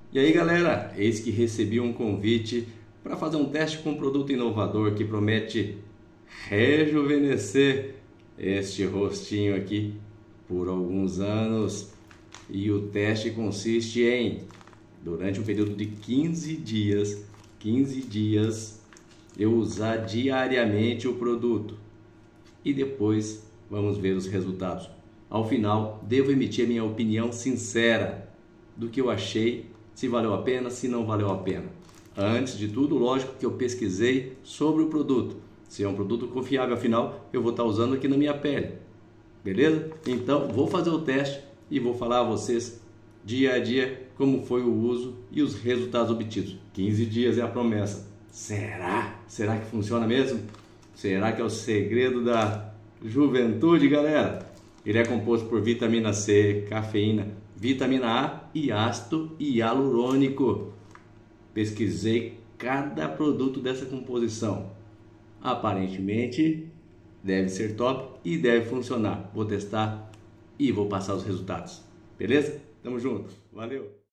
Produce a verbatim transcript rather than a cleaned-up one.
E aí galera, eis que recebi um convite para fazer um teste com um produto inovador que promete rejuvenescer este rostinho aqui por alguns anos. E o teste consiste em, durante um período de quinze dias, quinze dias, eu usar diariamente o produto. E depois vamos ver os resultados. Ao final, devo emitir a minha opinião sincera do que eu achei, se valeu a pena, se não valeu a pena. Antes de tudo, lógico que eu pesquisei sobre o produto. Se é um produto confiável, afinal, eu vou estar usando aqui na minha pele. Beleza? Então, vou fazer o teste e vou falar a vocês dia a dia como foi o uso e os resultados obtidos. quinze dias é a promessa. Será? Será que funciona mesmo? Será que é o segredo da juventude, galera? Ele é composto por vitamina C, cafeína, vitamina A e ácido hialurônico. Pesquisei cada produto dessa composição. Aparentemente deve ser top e deve funcionar. Vou testar e vou passar os resultados. Beleza? Tamo junto. Valeu!